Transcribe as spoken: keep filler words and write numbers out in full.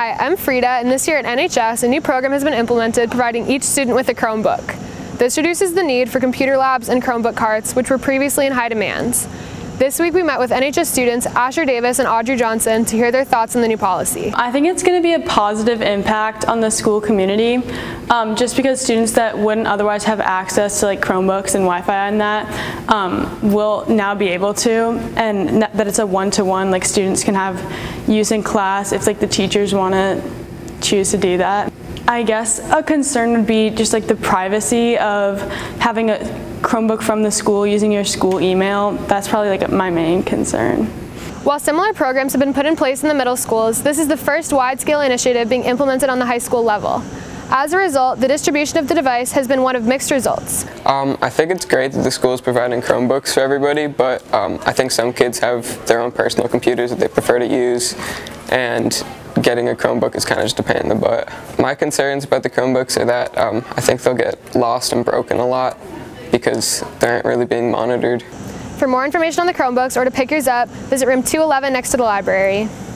Hi, I'm Frida, and this year at N H S, a new program has been implemented providing each student with a Chromebook. This reduces the need for computer labs and Chromebook carts, which were previously in high demand. This week we met with N H S students Asher Davis and Audrey Johnson to hear their thoughts on the new policy. I think it's going to be a positive impact on the school community, um, just because students that wouldn't otherwise have access to like Chromebooks and Wi-Fi and that um, will now be able to, and that it's a one-to-one, like students can have use in class if like the teachers want to choose to do that. I guess a concern would be just like the privacy of having a Chromebook from the school using your school email. That's probably like my main concern. While similar programs have been put in place in the middle schools, this is the first wide-scale initiative being implemented on the high school level. As a result, the distribution of the device has been one of mixed results. Um, I think it's great that the school is providing Chromebooks for everybody, but um, I think some kids have their own personal computers that they prefer to use, and getting a Chromebook is kind of just a pain in the butt. My concerns about the Chromebooks are that um, I think they'll get lost and broken a lot because they aren't really being monitored. For more information on the Chromebooks or to pick yours up, visit room two eleven next to the library.